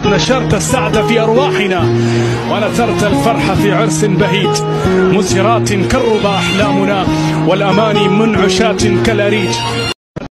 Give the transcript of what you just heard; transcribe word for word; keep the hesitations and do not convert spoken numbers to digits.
نشرت السعد في أرواحنا ونثرت الفرح في عرس بهيج. مسهرات كالربا أحلامنا والأماني منعشات كالأريج.